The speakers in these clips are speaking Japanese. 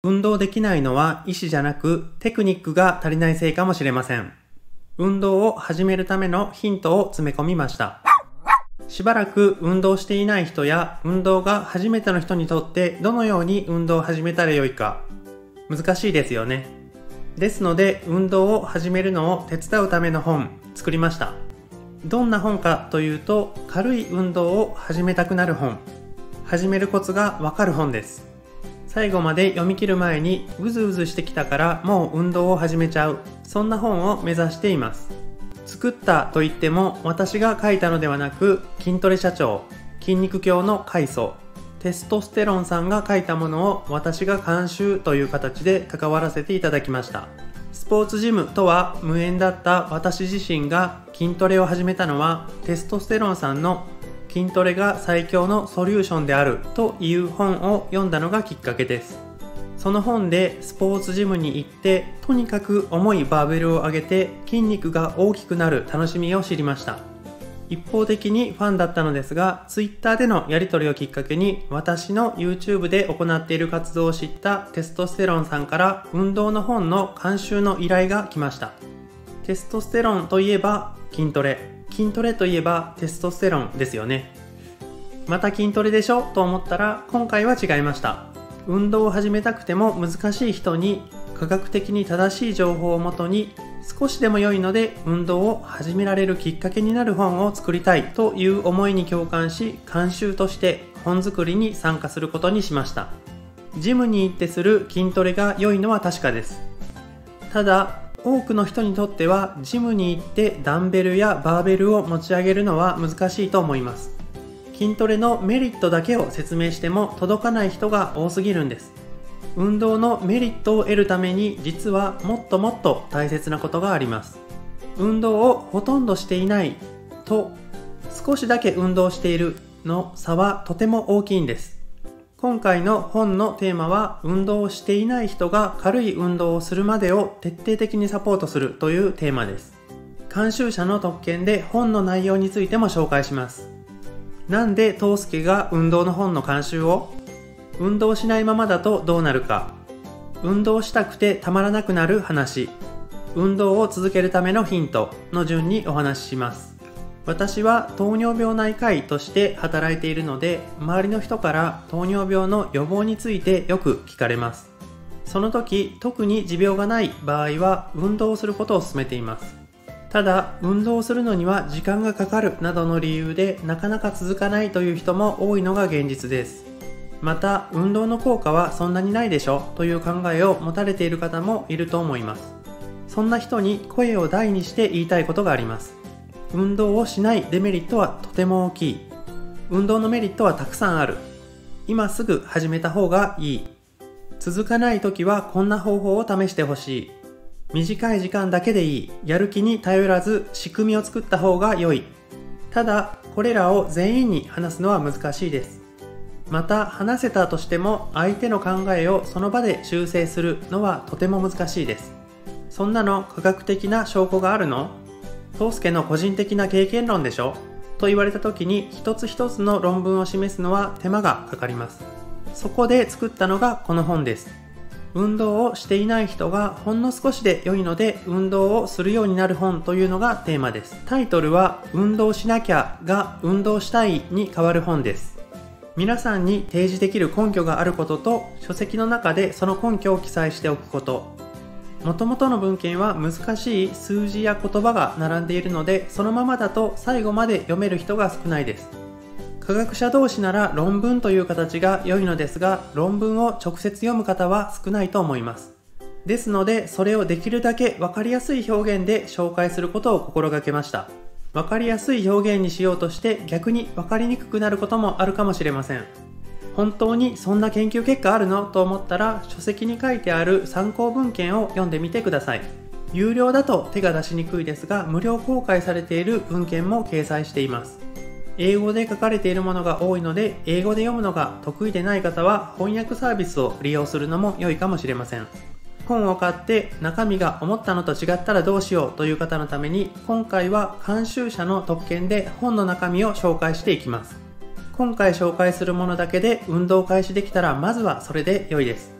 運動できないのは意志じゃなくテクニックが足りないせいかもしれません。運動を始めるためのヒントを詰め込みました。しばらく運動していない人や運動が初めての人にとってどのように運動を始めたらよいか難しいですよね。ですので運動を始めるのを手伝うための本作りました。どんな本かというと、軽い運動を始めたくなる本、始めるコツがわかる本です。最後まで読み切る前にうずうずしてきたからもう運動を始めちゃう、そんな本を目指しています。作ったといっても私が書いたのではなく、筋トレ社長、筋肉教の開祖、テストステロンさんが書いたものを私が監修という形で関わらせていただきました。スポーツジムとは無縁だった私自身が筋トレを始めたのは、テストステロンさんの筋トレが最強のソリューションであるという本を読んだのがきっかけです。その本でスポーツジムに行って、とにかく重いバーベルを上げて筋肉が大きくなる楽しみを知りました。一方的にファンだったのですが、Twitter でのやり取りをきっかけに私の YouTube で行っている活動を知ったテストステロンさんから運動の本の監修の依頼が来ました。テストステロンといえば筋トレ、筋トレといえばテストステロンですよね。また筋トレでしょと思ったら、今回は違いました。運動を始めたくても難しい人に科学的に正しい情報をもとに、少しでも良いので運動を始められるきっかけになる本を作りたいという思いに共感し、監修として本作りに参加することにしました。ジムに行ってする筋トレが良いのは確かです。ただ多くの人にとってはジムに行ってダンベルやバーベルを持ち上げるのは難しいと思います。筋トレのメリットだけを説明しても届かない人が多すぎるんです。運動のメリットを得るために実はもっともっと大切なことがあります。運動をほとんどしていないと少しだけ運動しているの差はとても大きいんです。今回の本のテーマは、運動をしていない人が軽い運動をするまでを徹底的にサポートするというテーマです。監修者の特権で本の内容についても紹介します。なんでトウスケが運動の本の監修を？運動しないままだとどうなるか、運動したくてたまらなくなる話、運動を続けるためのヒントの順にお話しします。私は糖尿病内科医として働いているので、周りの人から糖尿病の予防についてよく聞かれます。その時、特に持病がない場合は運動をすることを勧めています。ただ、運動をするのには時間がかかるなどの理由でなかなか続かないという人も多いのが現実です。また、運動の効果はそんなにないでしょという考えを持たれている方もいると思います。そんな人に声を大にして言いたいことがあります。運動をしないデメリットはとても大きい。運動のメリットはたくさんある。今すぐ始めた方がいい。続かない時はこんな方法を試してほしい。短い時間だけでいい。やる気に頼らず仕組みを作った方が良い。ただ、これらを全員に話すのは難しいです。また、話せたとしても相手の考えをその場で修正するのはとても難しいです。そんなの科学的な証拠があるの？トウスケの個人的な経験論でしょと言われた時に、一つ一つの論文を示すのは手間がかかります。そこで作ったのがこの本です。運動をしていない人がほんの少しで良いので運動をするようになる本というのがテーマです。タイトルは運動しなきゃが運動したいに変わる本です。皆さんに提示できる根拠があることと、書籍の中でその根拠を記載しておくこと。元々の文献は難しい数字や言葉が並んでいるので、そのままだと最後まで読める人が少ないです。科学者同士なら論文という形が良いのですが、論文を直接読む方は少ないと思います。ですので、それをできるだけ分かりやすい表現で紹介することを心がけました。分かりやすい表現にしようとして逆に分かりにくくなることもあるかもしれません。本当にそんな研究結果あるのと思ったら、書籍に書いてある参考文献を読んでみてください。有料だと手が出しにくいですが、無料公開されている文献も掲載しています。英語で書かれているものが多いので、英語で読むのが得意でない方は翻訳サービスを利用するのも良いかもしれません。本を買って中身が思ったのと違ったらどうしようという方のために、今回は監修者の特権で本の中身を紹介していきます。今回紹介するものだけで運動を開始できたらまずはそれで良いです。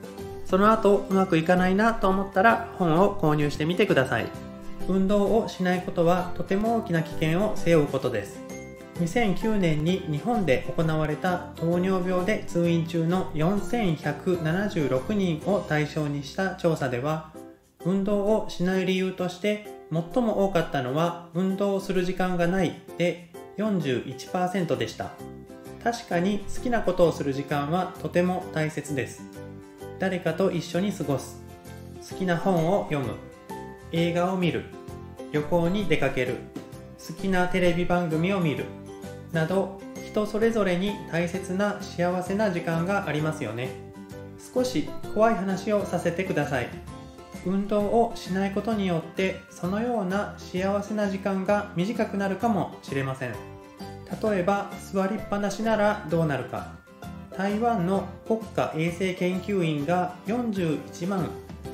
その後うまくいかないなと思ったら本を購入してみてください。運動をしないことはとても大きな危険を背負うことです。2009年に日本で行われた糖尿病で通院中の4176人を対象にした調査では、運動をしない理由として最も多かったのは運動をする時間がないで 41% でした。確かに好きなことをする時間はとても大切です。誰かと一緒に過ごす、好きな本を読む、映画を見る、旅行に出かける、好きなテレビ番組を見るなど、人それぞれに大切な幸せな時間がありますよね。少し怖い話をさせてください。運動をしないことによってそのような幸せな時間が短くなるかもしれません。例えば座りっぱなしならどうなるか。台湾の国家衛生研究院が41万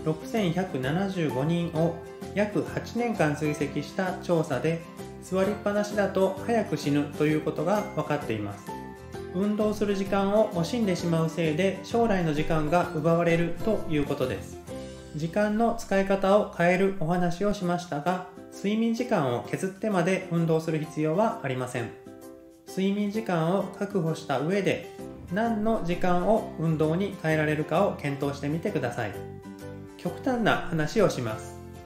6175人を約8年間追跡した調査で、座りっぱなしだと早く死ぬということが分かっています。運動する時間を惜しんでしまうせいで将来の時間が奪われるということです。時間の使い方を変えるお話をしましたが、睡眠時間を削ってまで運動する必要はありません。睡眠時間を確保した上で何の時間を運動に変えられるかを検討してみてください。極端な話をします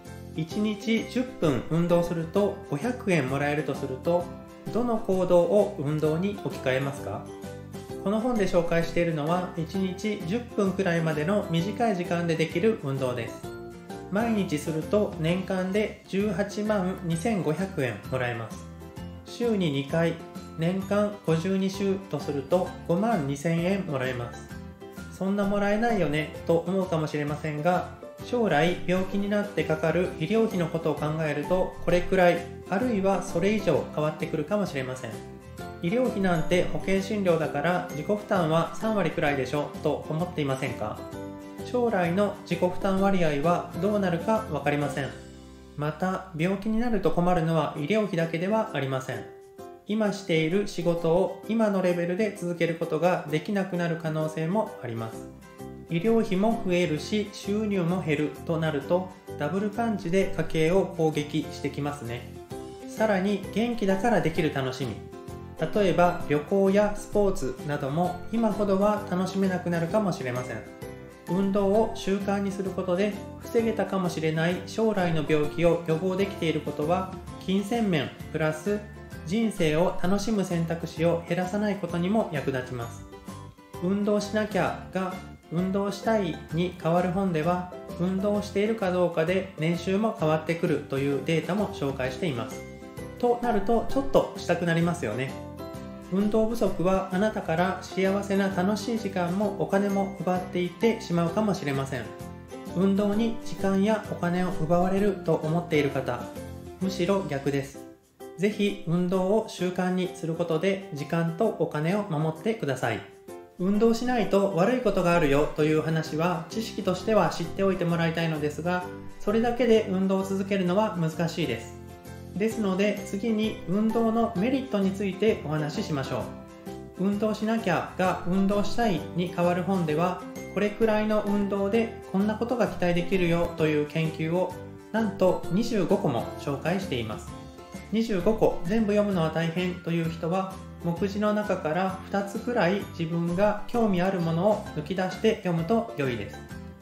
。1日10分運動すると500円もらえるとすると、どの行動を運動に置き換えますか？この本で紹介しているのは1日10分くらいまでの短い時間でできる運動です。毎日すると年間で18万2500円もらえます。週に2回、年間52週とすると5万2000円もらえます。そんなもらえないよねと思うかもしれませんが、将来病気になってかかる医療費のことを考えるとこれくらい、あるいはそれ以上変わってくるかもしれません。医療費なんて保険診療だから自己負担は3割くらいでしょと思っていませんか？将来の自己負担割合はどうなるか分かりません。また病気になると困るのは医療費だけではありません。今している仕事を今のレベルで続けることができなくなる可能性もあります。医療費も増えるし収入も減るとなると、ダブルパンチで家計を攻撃してきますね。さらに元気だからできる楽しみ、例えば旅行やスポーツなども今ほどは楽しめなくなるかもしれません。運動を習慣にすることで防げたかもしれない将来の病気を予防できていることは、金銭面プラス人生を楽しむ選択肢を減らさないことにも役立ちます。運動しなきゃが運動したいに変わる本では、運動しているかどうかで年収も変わってくるというデータも紹介しています。となるとちょっとしたくなりますよね。運動不足はあなたから幸せな楽しい時間もお金も奪っていってしまうかもしれません。運動に時間やお金を奪われると思っている方、むしろ逆です。ぜひ運動を習慣にすることで時間とお金を守ってください。運動しないと悪いことがあるよという話は知識としては知っておいてもらいたいのですが、それだけで運動を続けるのは難しいです。ですので次に運動のメリットについてお話ししましょう。運動しなきゃが運動したいに変わる本では、これくらいの運動でこんなことが期待できるよという研究をなんと25個も紹介しています。25個全部読むのは大変という人は、目次の中から2つくらい自分が興味あるものを抜き出して読むと良いです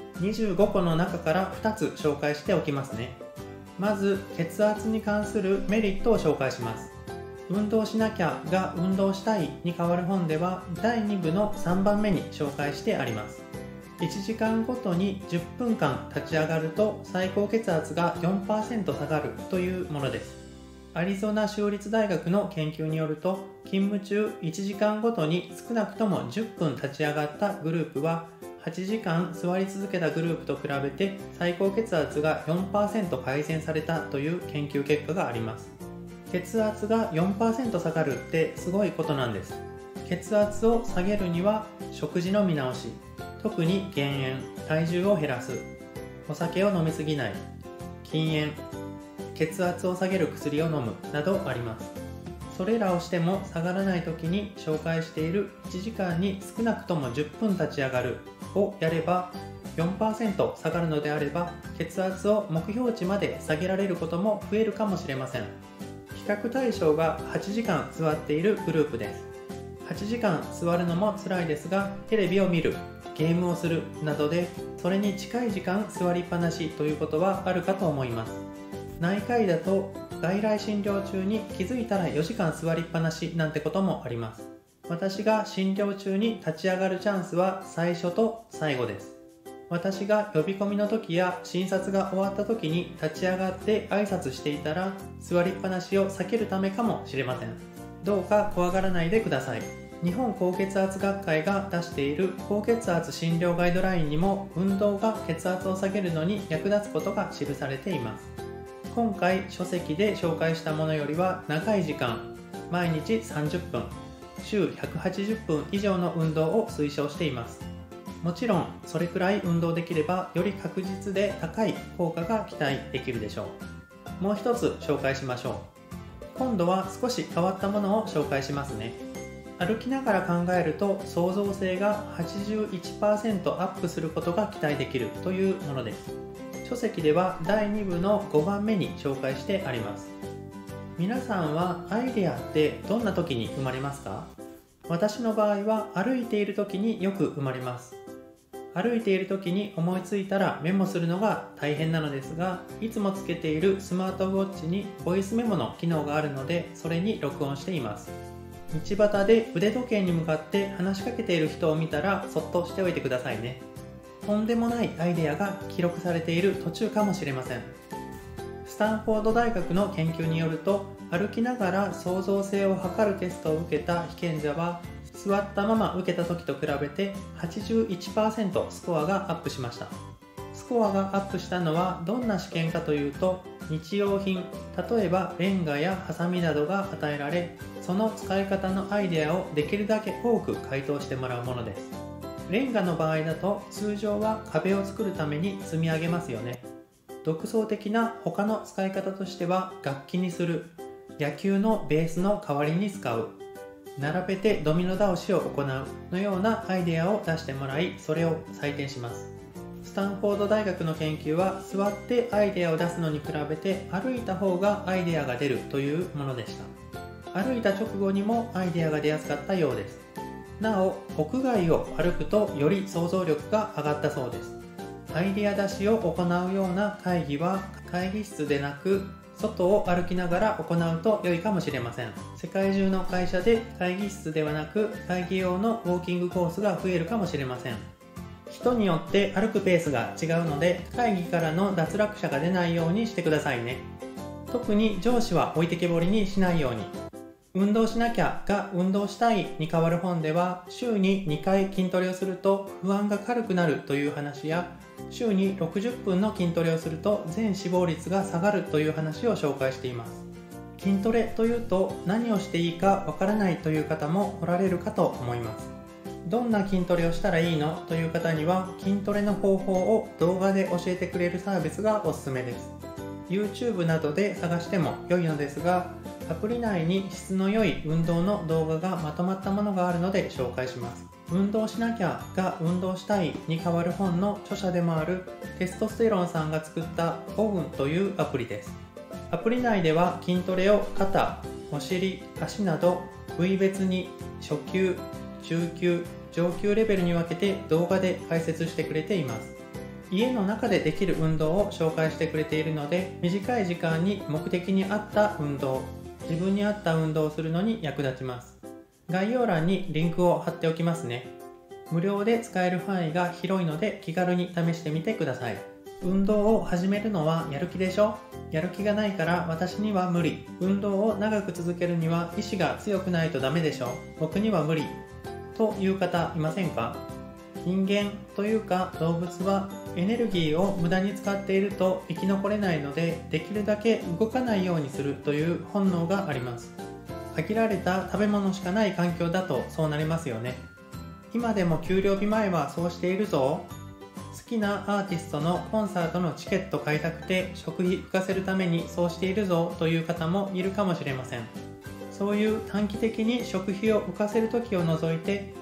。25個の中から2つ紹介しておきますね。まず血圧に関するメリットを紹介します。運動しなきゃが運動したいに変わる本では第2部の3番目に紹介してあります。1時間ごとに10分間立ち上がると最高血圧が 4% 下がるというものです。アリゾナ州立大学の研究によると、勤務中1時間ごとに少なくとも10分立ち上がったグループは8時間座り続けたグループと比べて最高血圧が 4% 改善されたという研究結果があります。血圧が 4% 下がるってすごいことなんです。血圧を下げるには食事の見直し、特に減塩、体重を減らす、お酒を飲みすぎない、禁煙、血圧を下げる薬を飲むなどあります。それらをしても下がらない時に紹介している1時間に少なくとも10分立ち上がるをやれば 4% 下がるのであれば、血圧を目標値まで下げられることも増えるかもしれません。比較対象が8時間座っているグループです。8時間座るのも辛いですが、テレビを見る、ゲームをするなどでそれに近い時間座りっぱなしということはあるかと思います。内科医だと外来診療中に気づいたら4時間座りっぱなしなんてこともあります。私が診療中に立ち上がるチャンスは最初と最後です。私が呼び込みの時や診察が終わった時に立ち上がって挨拶していたら、座りっぱなしを避けるためかもしれません。どうか怖がらないでください。日本高血圧学会が出している高血圧診療ガイドラインにも、運動が血圧を下げるのに役立つことが記されています。今回書籍で紹介したものよりは長い時間、毎日30分、週180分以上の運動を推奨しています。もちろんそれくらい運動できればより確実で高い効果が期待できるでしょう。もう一つ紹介しましょう。今度は少し変わったものを紹介しますね。歩きながら考えると創造性が 81% アップすることが期待できるというものです。書籍では第2部の5番目に紹介してあります。皆さんはアイデアってどんな時に生まれますか？私の場合は歩いている時によく生まれます。歩いている時に思いついたらメモするのが大変なのですが、いつもつけているスマートウォッチにボイスメモの機能があるので、それに録音しています。道端で腕時計に向かって話しかけている人を見たらそっとしておいてくださいね。とんでもないアイデアが記録されている途中かもしれません。スタンフォード大学の研究によると、歩きながら創造性を測るテストを受けた被験者は、座ったまま受けた時と比べて 81% スコアがアップしました。スコアがアップしたのはどんな試験かというと、日用品、例えばレンガやハサミなどが与えられ、その使い方のアイデアをできるだけ多く回答してもらうものです。レンガの場合だと通常は壁を作るために積み上げますよね。独創的な他の使い方としては、楽器にする、野球のベースの代わりに使う、並べてドミノ倒しを行うのようなアイデアを出してもらい、それを採点します。スタンフォード大学の研究は、座ってアイデアを出すのに比べて歩いた方がアイデアが出るというものでした。歩いた直後にもアイデアが出やすかったようです。なお、屋外を歩くとより想像力が上がったそうです。アイデア出しを行うような会議は会議室でなく、外を歩きながら行うと良いかもしれません。世界中の会社で会議室ではなく会議用のウォーキングコースが増えるかもしれません。人によって歩くペースが違うので、会議からの脱落者が出ないようにしてくださいね。特に上司は置いてけぼりにしないように。運動しなきゃが運動したいに変わる本では、週に2回筋トレをすると不安が軽くなるという話や、週に60分の筋トレをすると全死亡率が下がるという話を紹介しています。筋トレというと何をしていいかわからないという方もおられるかと思います。どんな筋トレをしたらいいのという方には、筋トレの方法を動画で教えてくれるサービスがおすすめです。YouTube などで探しても良いのですが、アプリ内に質の良い運動の動画がまとまったものがあるので紹介します。運動しなきゃが運動したいに変わる本の著者でもあるテストステロンさんが作った5分というアプリです。アプリ内では筋トレを肩、お尻、足など部位別に初級、中級、上級レベルに分けて動画で解説してくれています。家の中でできる運動を紹介してくれているので、短い時間に目的に合った運動、自分に合った運動をするのに役立ちます。概要欄にリンクを貼っておきますね。無料で使える範囲が広いので気軽に試してみてください。運動を始めるのはやる気でしょ？やる気がないから私には無理。運動を長く続けるには意志が強くないとダメでしょ？僕には無理。という方いませんか？人間というか動物はエネルギーを無駄に使っていると生き残れないので、できるだけ動かないようにするという本能があります。限られた食べ物しかない環境だとそうなりますよね。今でも給料日前はそうしているぞ。好きなアーティストのコンサートのチケット買いたくて食費浮かせるためにそうしているぞという方もいるかもしれません。そういう短期的に食費を浮かせる時を除いて、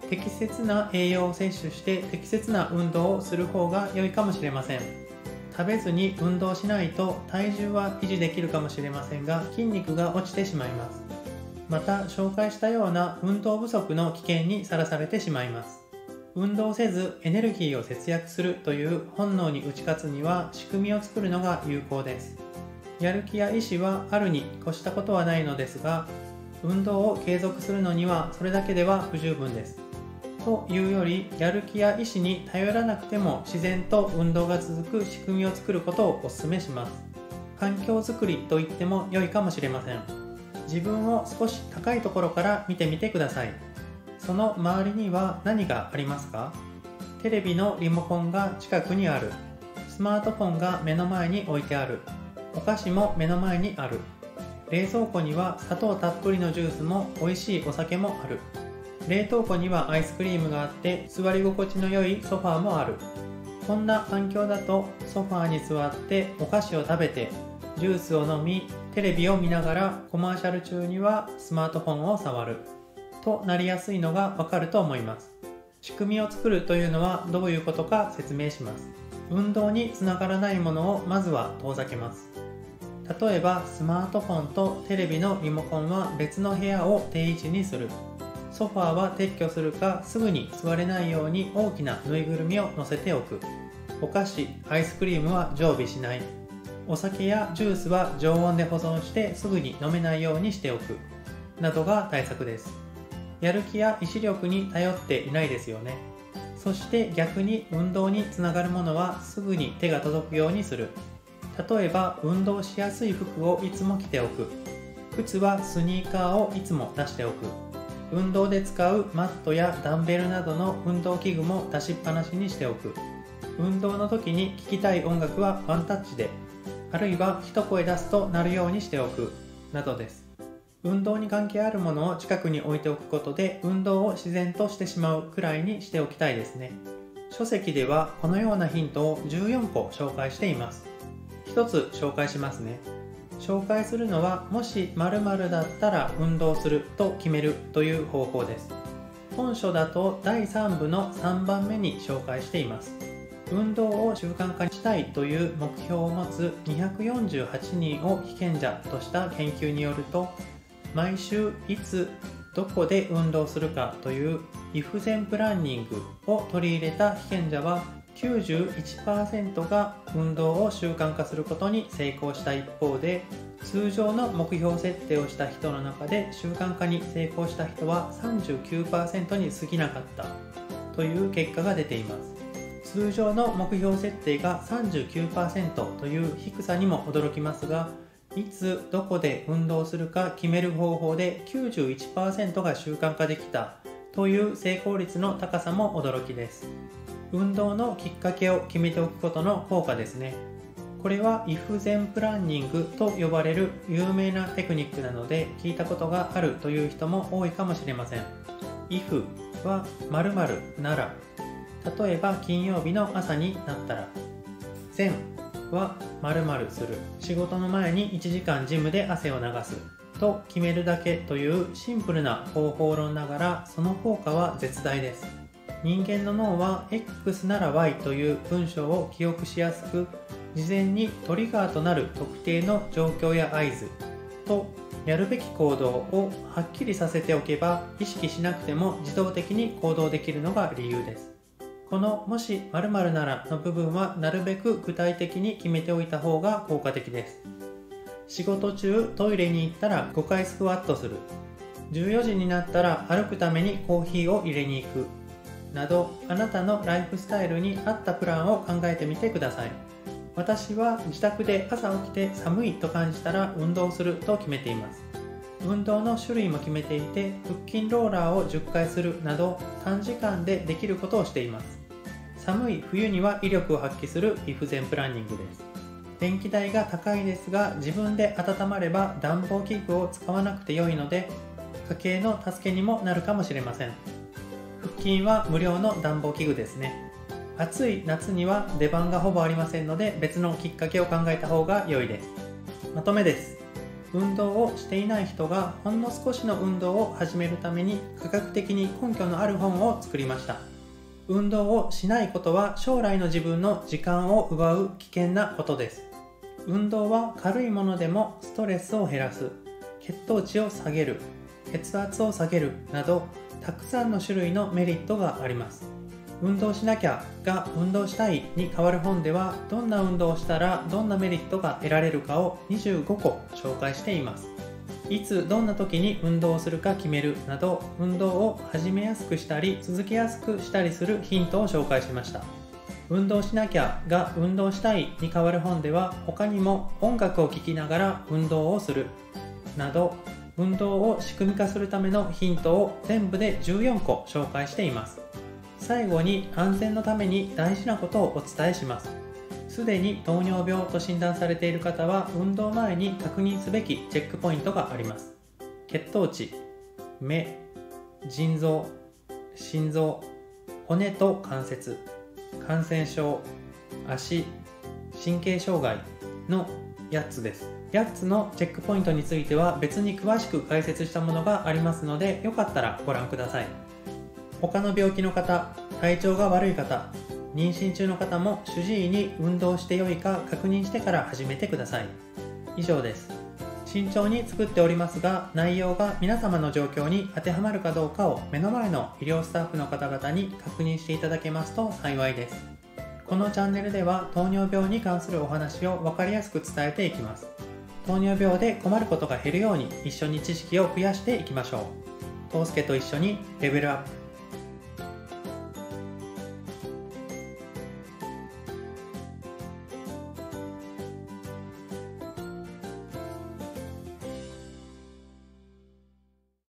適切な栄養を摂取して適切な運動をする方が良いかもしれません。食べずに運動しないと体重は維持できるかもしれませんが、筋肉が落ちてしまいます。また紹介したような運動不足の危険にさらされてしまいます。運動せずエネルギーを節約するという本能に打ち勝つには仕組みを作るのが有効です。やる気や意志はあるに越したことはないのですが、運動を継続するのにはそれだけでは不十分です。というより、やる気や意志に頼らなくても自然と運動が続く仕組みを作ることをお勧めします。環境づくりと言っても良いかもしれません。自分を少し高いところから見てみてください。その周りには何がありますか？テレビのリモコンが近くにある。スマートフォンが目の前に置いてある。お菓子も目の前にある。冷蔵庫には砂糖たっぷりのジュースも美味しいお酒もある。冷凍庫にはアイスクリームがあって座り心地の良いソファーもある。こんな環境だとソファーに座ってお菓子を食べてジュースを飲み、テレビを見ながらコマーシャル中にはスマートフォンを触るとなりやすいのがわかると思います。仕組みを作るというのはどういうことか説明します。運動につながらないものをまずは遠ざけます。例えばスマートフォンとテレビのリモコンは別の部屋を定位置にする。ソファーは撤去するか、すぐに座れないように大きなぬいぐるみを乗せておく。お菓子、アイスクリームは常備しない。お酒やジュースは常温で保存してすぐに飲めないようにしておく。などが対策です。やる気や意志力に頼っていないですよね。そして逆に運動につながるものはすぐに手が届くようにする。例えば運動しやすい服をいつも着ておく。靴はスニーカーをいつも出しておく。運動で使うマットやダンベルなどの運動器具も出しっぱなしにしておく。運動の時に聴きたい音楽はワンタッチで、あるいは一声出すと鳴るようにしておく、などです。運動に関係あるものを近くに置いておくことで運動を自然としてしまうくらいにしておきたいですね。書籍ではこのようなヒントを14個紹介しています。一つ紹介しますね。紹介するのは、もし〇〇だったら運動すると決めるという方法です。本書だと第3部の3番目に紹介しています。運動を習慣化したいという目標を持つ248人を被験者とした研究によると、毎週いつどこで運動するかというイフゼンプランニングを取り入れた被験者は 91% が運動を習慣化することに成功した一方で、通常の目標設定をした人の中で習慣化に成功した人は 39% に過ぎなかったという結果が出ています。通常の目標設定が 39% という低さにも驚きますが、いつどこで運動するか決める方法で 91% が習慣化できたという成功率の高さも驚きです。運動のきっかけを決めておくことの効果ですね。これはイフゼンプランニングと呼ばれる有名なテクニックなので聞いたことがあるという人も多いかもしれません。if は〇〇なら、例えば金曜日の朝になったら。thenは〇〇する、仕事の前に1時間ジムで汗を流すと決めるだけというシンプルな方法論ながら、その効果は絶大です。人間の脳は X なら Y という文章を記憶しやすく、事前にトリガーとなる特定の状況や合図とやるべき行動をはっきりさせておけば、意識しなくても自動的に行動できるのが理由です。このもし〇〇ならの部分はなるべく具体的に決めておいた方が効果的です。仕事中トイレに行ったら5回スクワットする、14時になったら歩くためにコーヒーを入れに行くなど、あなたのライフスタイルに合ったプランを考えてみてください。私は自宅で朝起きて寒いと感じたら運動すると決めています。運動の種類も決めていて、腹筋ローラーを10回するなど短時間でできることをしています。寒い冬には威力を発揮するイフゼンプランニングです。電気代が高いですが、自分で温まれば暖房器具を使わなくて良いので、家計の助けにもなるかもしれません。腹筋は無料の暖房器具ですね。暑い夏には出番がほぼありませんので、別のきっかけを考えた方が良いです。まとめです。 運動をしていない人がほんの少しの運動を始めるために科学的に根拠のある本を作りました。運動をしないことは将来の自分の時間を奪う危険なことです。運動は軽いものでもストレスを減らす、血糖値を下げる、血圧を下げるなどたくさんの種類のメリットがあります。運動しなきゃが運動したいに変わる本では、どんな運動をしたらどんなメリットが得られるかを25個紹介しています。いつどんな時に運動をするか決めるなど、運動を始めやすくしたり続けやすくしたりするヒントを紹介しました。運動しなきゃが運動したいに変わる本では、他にも音楽を聴きながら運動をするなど、運動を仕組み化するためのヒントを全部で14個紹介しています。最後に安全のために大事なことをお伝えします。すでに糖尿病と診断されている方は、運動前に確認すべきチェックポイントがあります。血糖値、目、腎臓、心臓、骨と関節、感染症、足、神経障害の8つです。8つのチェックポイントについては別に詳しく解説したものがありますので、よかったらご覧ください。他の病気の方、体調が悪い方、妊娠中の方も主治医に運動して良いか確認してから始めてください。以上です。慎重に作っておりますが、内容が皆様の状況に当てはまるかどうかを目の前の医療スタッフの方々に確認していただけますと幸いです。このチャンネルでは糖尿病に関するお話を分かりやすく伝えていきます。糖尿病で困ることが減るように一緒に知識を増やしていきましょう。トースケと一緒にレベルアップ。